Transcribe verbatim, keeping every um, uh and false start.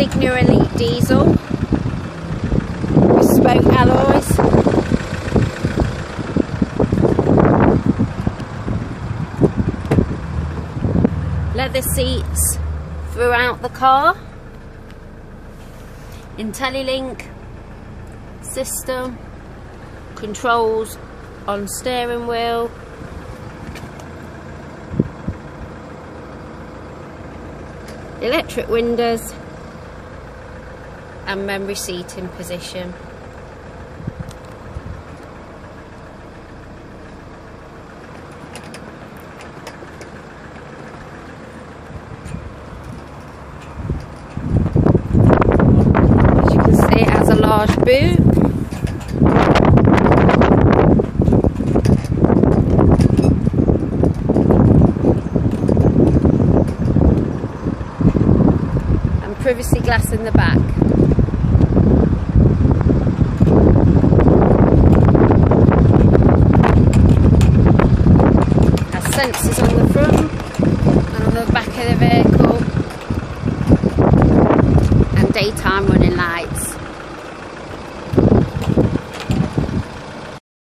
Insignia Elite diesel with spoke alloys. Leather seats throughout the car. IntelliLink system, controls on steering wheel, electric windows and memory seating position. As you can see, it has a large boot. Privacy glass in the back. Has sensors on the front and on the back of the vehicle, and daytime running lights.